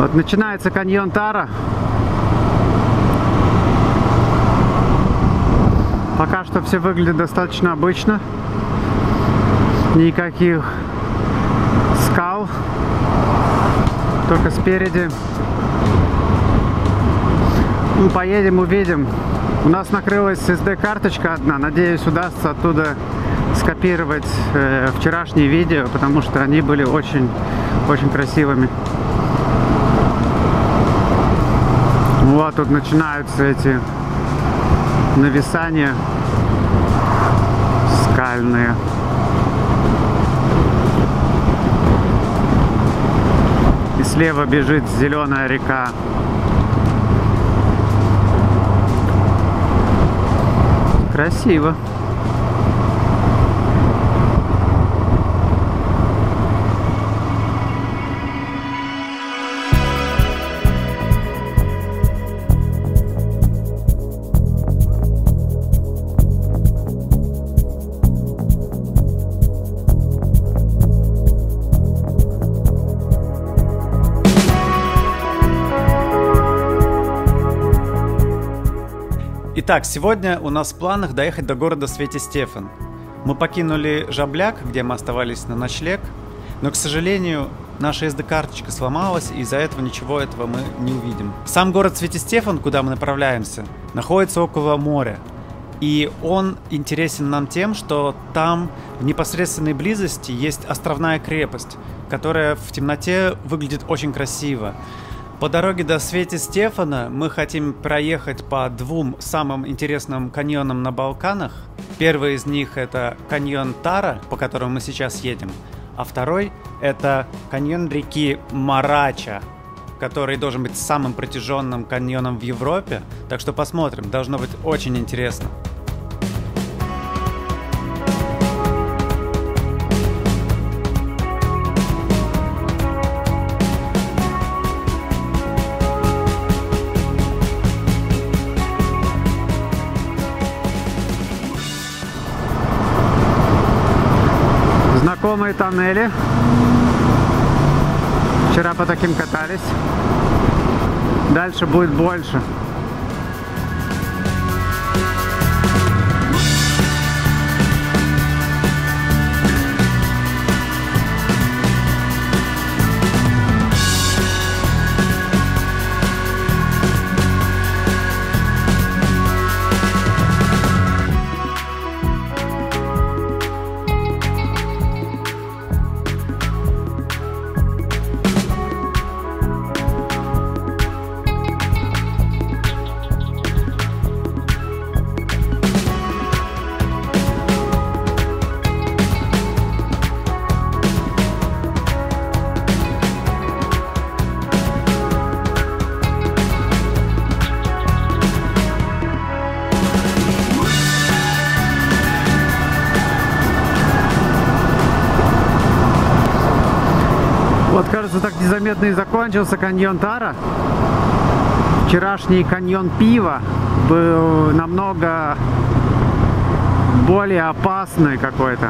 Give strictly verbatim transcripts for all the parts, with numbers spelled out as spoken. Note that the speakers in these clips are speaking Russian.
Вот начинается каньон Тара. Пока что все выглядит достаточно обычно. Никаких скал. Только спереди. Ну, поедем, увидим. У нас накрылась эс ди-карточка одна. Надеюсь, удастся оттуда скопировать э, вчерашние видео, потому что они были очень, очень красивыми. Вот тут начинаются эти нависания скальные. И слева бежит зеленая река. Красиво. Итак, сегодня у нас в планах доехать до города Свети-Стефан. Мы покинули Жабляк, где мы оставались на ночлег, но, к сожалению, наша эс ди-карточка сломалась, и из-за этого ничего этого мы не увидим. Сам город Свети-Стефан, куда мы направляемся, находится около моря. И он интересен нам тем, что там в непосредственной близости есть островная крепость, которая в темноте выглядит очень красиво. По дороге до Свети-Стефана мы хотим проехать по двум самым интересным каньонам на Балканах. Первый из них это каньон Тара, по которому мы сейчас едем, а второй это каньон реки Марача, который должен быть самым протяженным каньоном в Европе. Так что посмотрим, должно быть очень интересно. Знакомые тоннели. Вчера по таким катались. Дальше будет больше. Вот, кажется, так незаметно и закончился каньон Тара. Вчерашний каньон Пива был намного более опасный какой-то,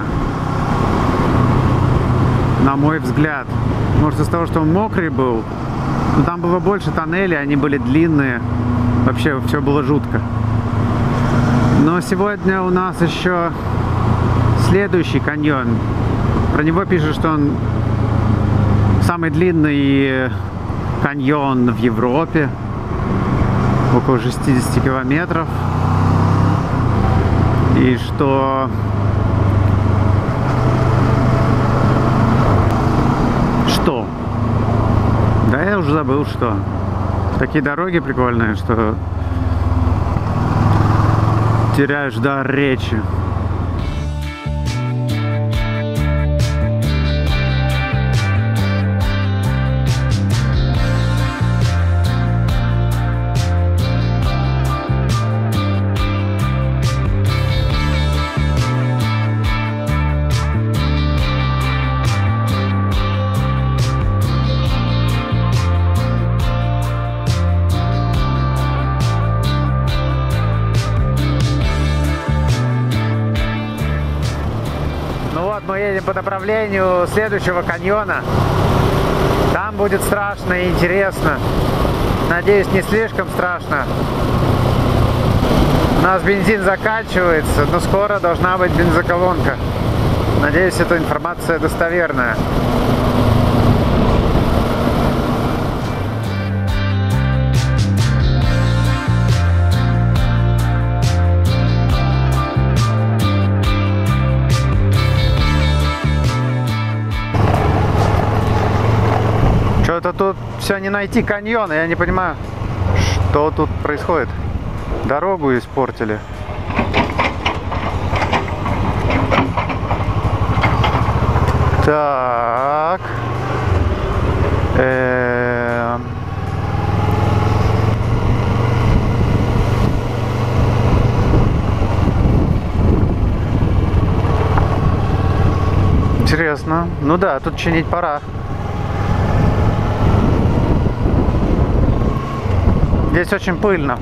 на мой взгляд. Может, из-за того, что он мокрый был. Но там было больше тоннелей, они были длинные. Вообще, все было жутко. Но сегодня у нас еще следующий каньон. Про него пишут, что он самый длинный каньон в Европе, около шестидесяти километров, и что что? Да, я уже забыл, что. Такие дороги прикольные, что теряешь дар речи. Мы едем по направлению следующего каньона. Там будет страшно и интересно. Надеюсь, не слишком страшно. У нас бензин заканчивается, но скоро должна быть бензоколонка. Надеюсь, эта информация достоверная. Что-то тут все не найти каньон, я не понимаю, что тут происходит. Дорогу испортили. Так. Э-э- Интересно. Ну да, тут чинить пора. Здесь очень пыльно.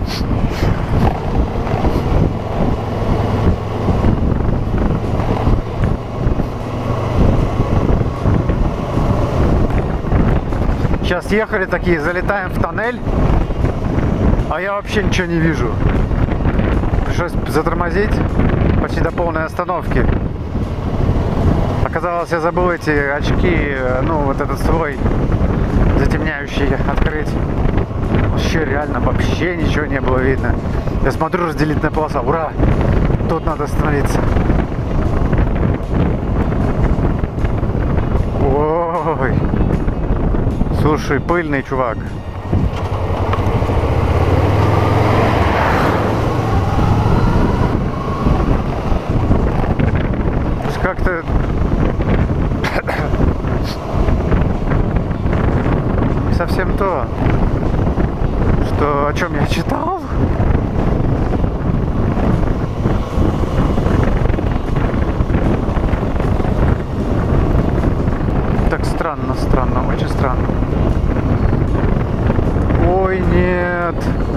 Сейчас ехали такие, залетаем в тоннель, а я вообще ничего не вижу. Пришлось затормозить почти до полной остановки. Оказалось, я забыл эти очки, ну вот этот свой затемняющий открыть. Вообще реально вообще ничего не было видно. Я смотрю, разделительная полоса. Ура! Тут надо остановиться. Ой! Слушай, пыльный чувак. Как-то не совсем то, что о чем я читал. Так странно, странно, очень странно. Ой, нет.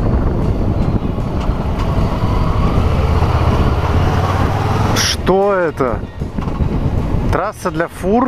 Что это? Трасса для фур?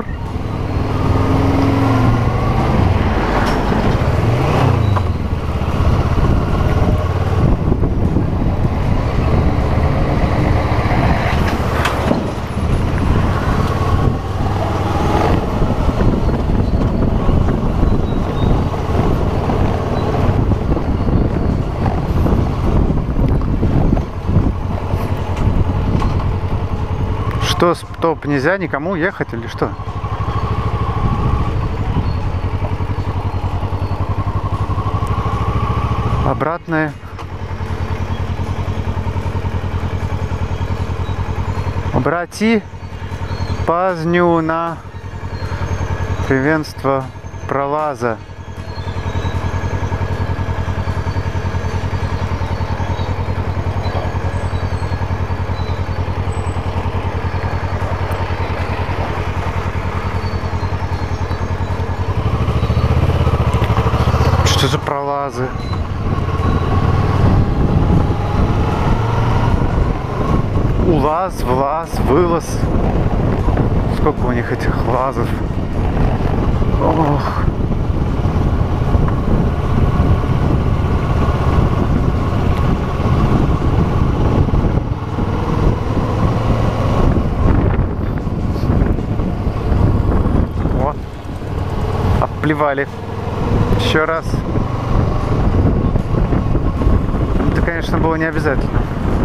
Что, стоп, нельзя никому ехать или что? Обратное. Обрати пазню на первенство пролаза. Что за пролазы? Улаз, влаз, вылаз. Сколько у них этих лазов? Ох. Вот. Обплевали. Еще раз. Это, конечно, было не обязательно.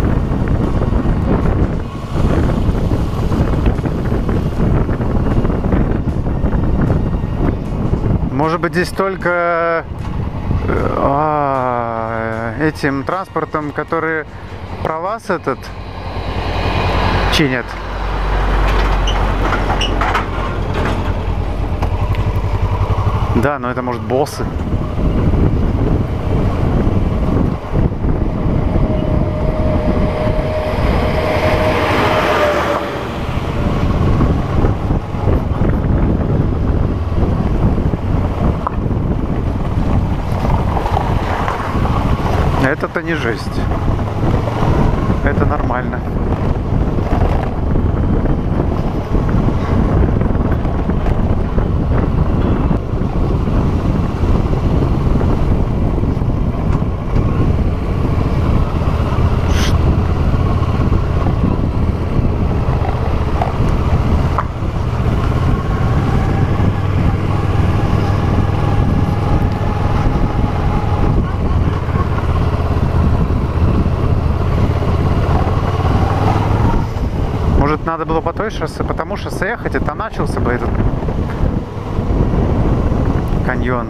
Может быть, здесь только а, этим транспортом, который пролаз этот чинят. Да, но это может боссы. Это-то не жесть. Это нормально. надо было по той шоссе, по тому шоссе ехать, и там начался бы этот каньон.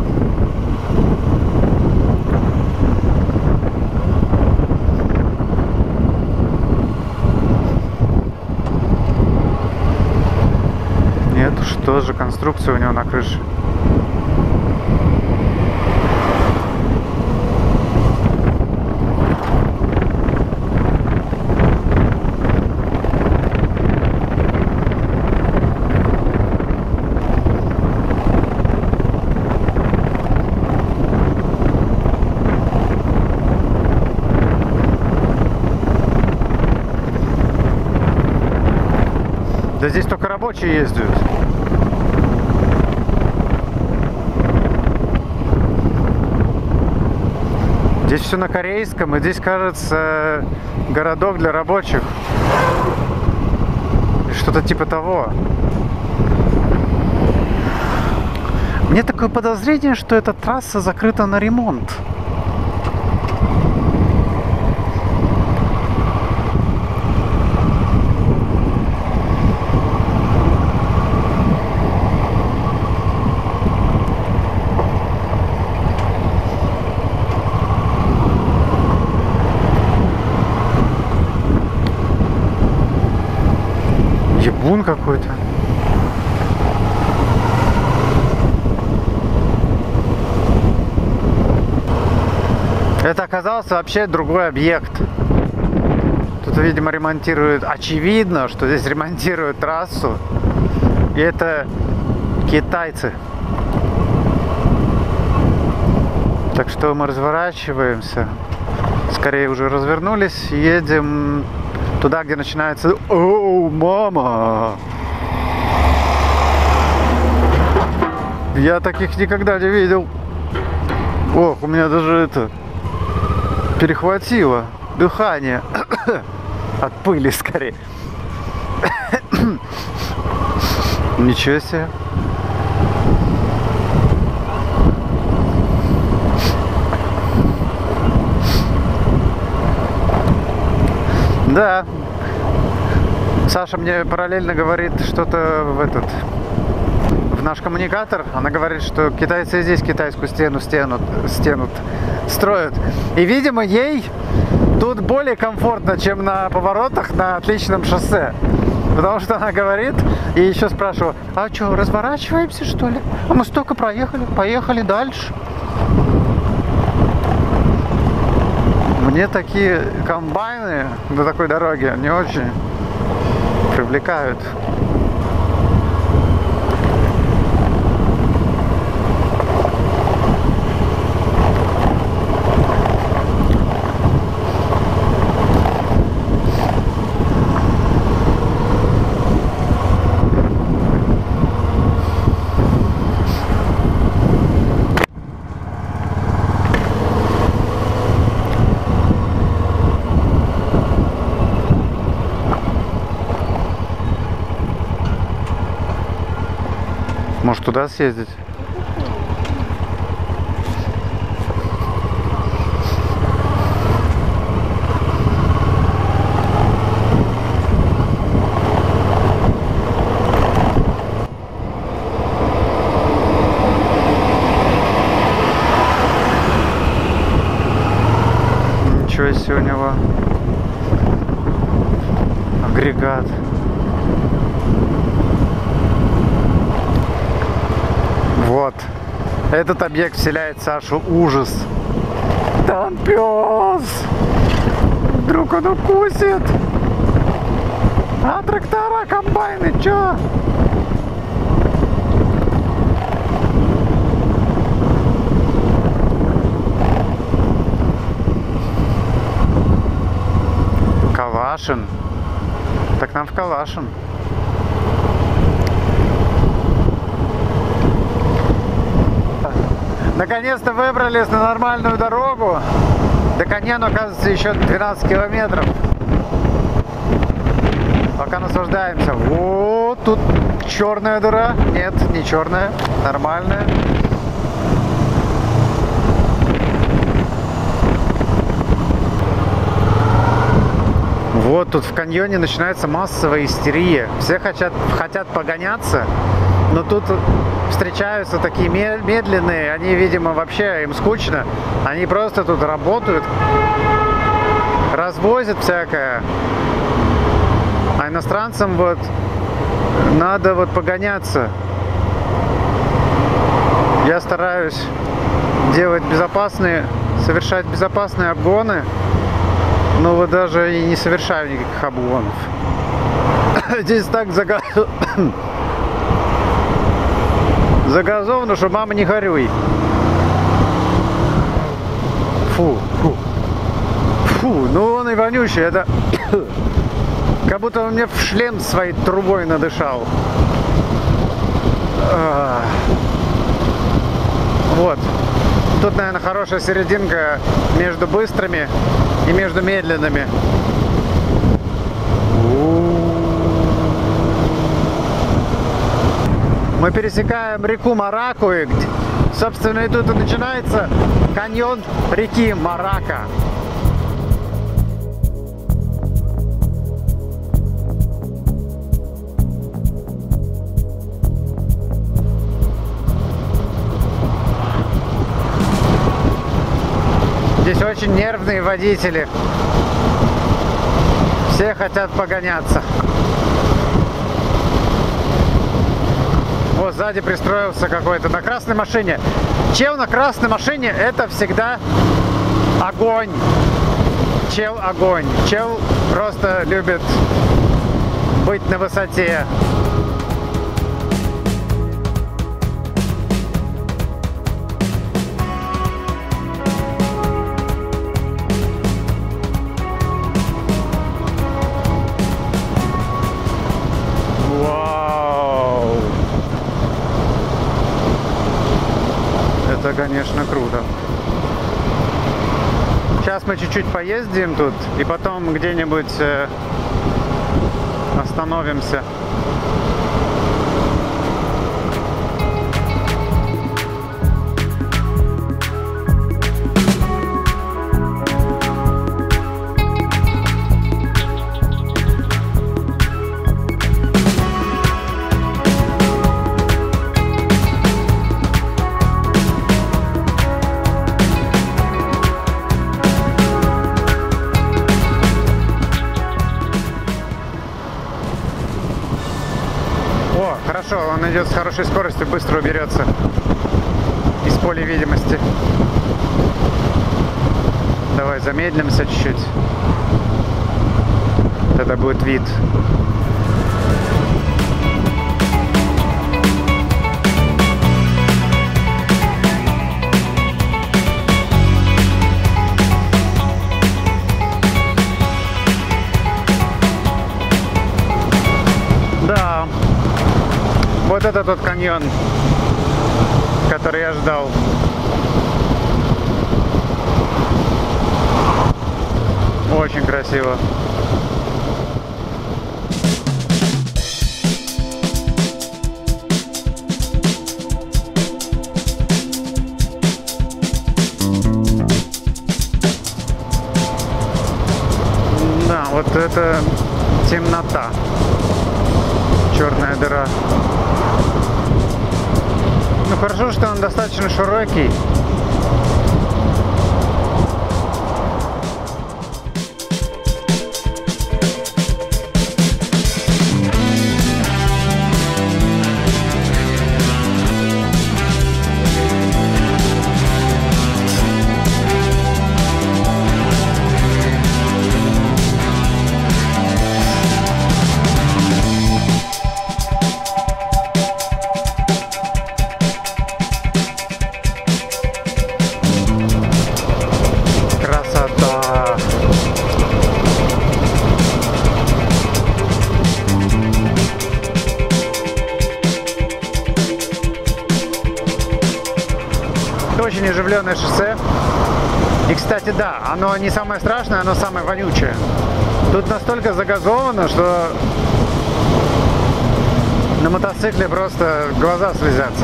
Нет, что же, конструкция у него на крыше. Да здесь только рабочие ездят. Здесь все на корейском, и здесь, кажется, городок для рабочих. Что-то типа того. Мне такое подозрение, что эта трасса закрыта на ремонт. Ебун какой-то. Это оказался вообще другой объект. Тут, видимо, ремонтируют. Очевидно, что здесь ремонтируют трассу. И это китайцы. Так что мы разворачиваемся. Скорее уже развернулись. Едем туда, где начинается... Оу, мама! Я таких никогда не видел. Ох, у меня даже это... перехватило дыхание. От пыли скорее. Ничего себе. Да. Саша мне параллельно говорит что-то в этот... в наш коммуникатор. Она говорит, что китайцы здесь китайскую стену, стену, стену строят. И, видимо, ей тут более комфортно, чем на поворотах на отличном шоссе. Потому что она говорит, и еще спрашиваю: а что, разворачиваемся, что ли? А мы столько проехали, поехали дальше. Мне такие комбайны на такой дороге не очень привлекают. Может, туда съездить? Ничего себе у него агрегат. Вот. Этот объект вселяет в Сашу ужас. Там пес! Вдруг он укусит! А трактора, комбайны, чё? Калашин. Так нам в Калашин. Наконец-то выбрались на нормальную дорогу. До Каньону, оказывается, еще двенадцать километров. Пока наслаждаемся. Вот тут черная дыра. Нет, не черная, нормальная. вот тут в каньоне начинается массовая истерия. Все хотят, хотят погоняться, но тут встречаются такие медленные, они, видимо, вообще им скучно. Они просто тут работают, развозят всякое. А иностранцам вот надо вот погоняться. Я стараюсь делать безопасные, совершать безопасные обгоны, но вот даже и не совершаю никаких обгонов. Здесь так загаз... загазовано, что мама не горюй. Фу, фу. Фу, ну он и вонючий, это как будто он мне в шлем своей трубой надышал. Вот. Тут, наверное, хорошая серединка между быстрыми и между медленными. Мы пересекаем реку Мараку, и, собственно, и тут и начинается каньон реки Марака. Здесь очень нервные водители. Все хотят погоняться. Вот сзади пристроился какой-то на красной машине. Чел на красной машине — это всегда огонь. Чел огонь. Чел просто любит быть на высоте. Это, конечно, круто. Сейчас мы чуть-чуть поездим тут и потом где-нибудь э, остановимся. Хорошо, он идет с хорошей скоростью, быстро уберется из поля видимости. Давай замедлимся чуть-чуть. Тогда будет вид. Да. Вот это тот каньон, который я ждал. Очень красиво. Да, вот это темнота. Черная дыра. Ну хорошо, что он достаточно широкий. Очень оживленное шоссе. И, кстати, да, оно не самое страшное, оно самое вонючее. Тут настолько загазовано, что на мотоцикле просто глаза слезятся.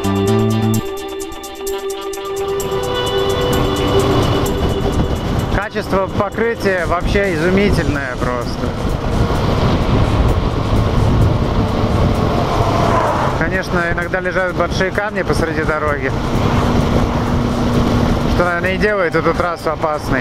Качество покрытия вообще изумительное просто. Конечно, иногда лежат большие камни посреди дороги, что, наверное, и делает эту трассу опасной.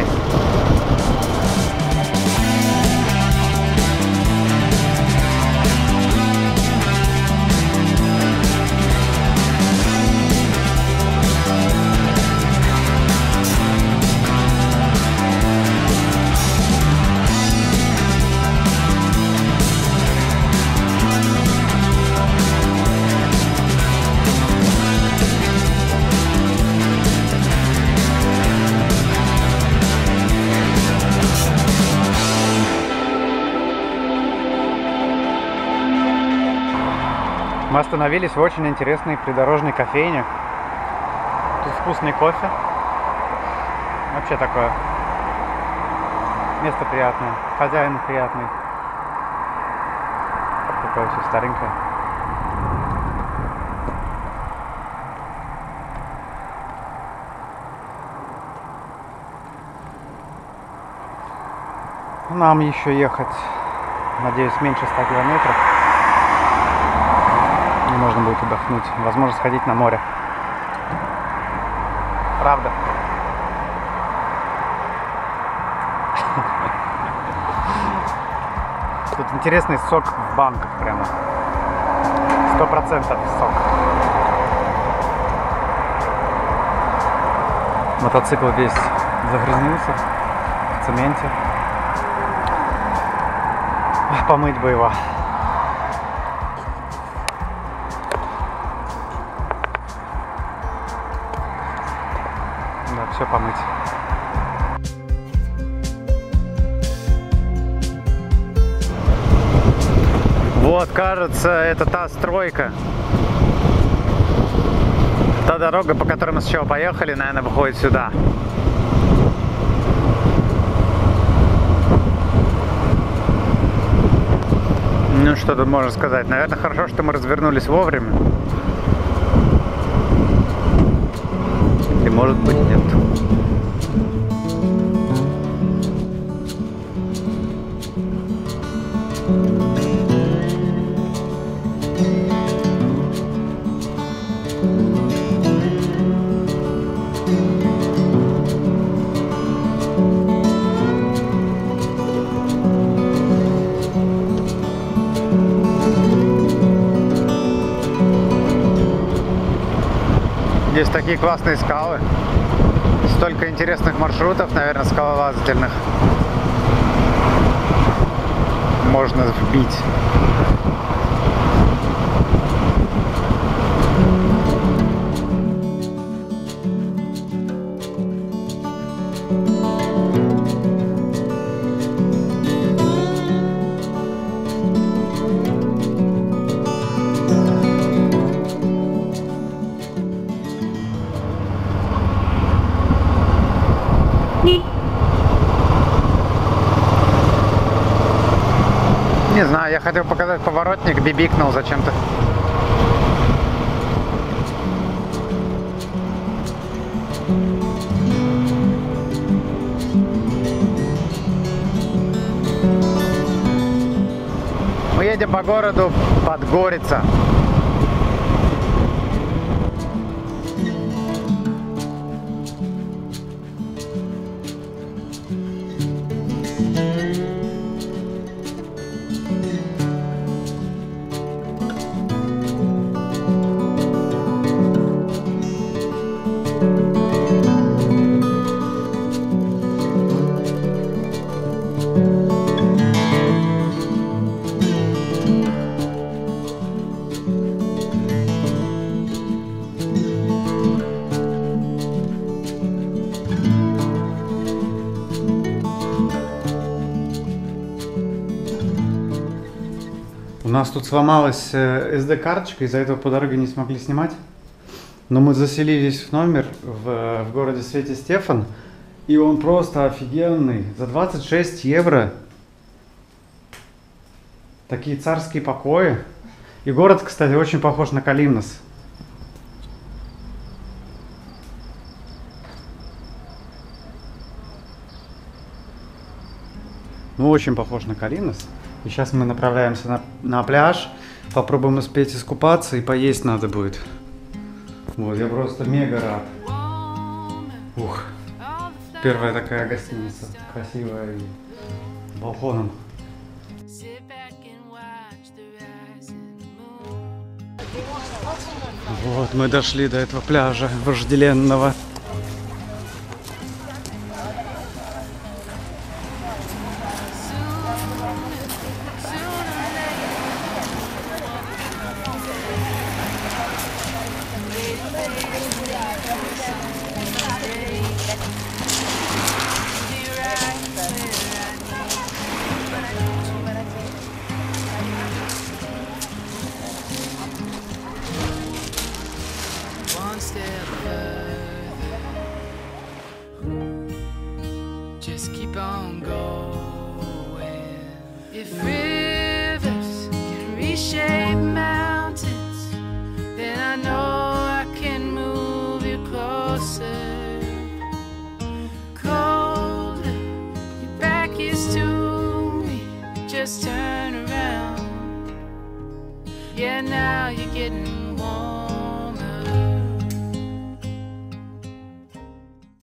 Мы остановились в очень интересной придорожной кофейне. Тут вкусный кофе. Вообще такое место приятное. Хозяин приятный. Такое все старенькое. Нам еще ехать, надеюсь, меньше ста километров. И можно будет отдохнуть. Возможно, сходить на море. Правда. Тут интересный сок в банках прямо. Сто процентов сок. Мотоцикл весь загрязнился в цементе. Помыть бы его. Да, все помыть. Вот, кажется, это та стройка. Та дорога, по которой мы сначала поехали, наверное, выходит сюда. Ну, что тут можно сказать? Наверное, хорошо, что мы развернулись вовремя. Или, может быть, нет. Здесь такие классные скалы. Столько интересных маршрутов, наверное, скалолазательных. Можно вбить. Не знаю, я хотел показать поворотник, бибикнул зачем-то. Мы едем по городу Подгорица. У нас тут сломалась эс ди-карточка, из-за этого по дороге не смогли снимать. Но мы заселились в номер в, в городе Святий Стефан, и он просто офигенный. За двадцать шесть евро такие царские покои. И город, кстати, очень похож на Калимнос. Ну, очень похож на Калинос. И сейчас мы направляемся на, на пляж. Попробуем успеть искупаться, и поесть надо будет. Вот, я просто мега рад. Ух. Первая такая гостиница. Красивая и с балконом. Вот, мы дошли до этого пляжа вожделенного. Just keep on going. If rivers can reshape mountains, then I know I can move you closer. Colder, your back is to me. Just turn around. Yeah, now you're getting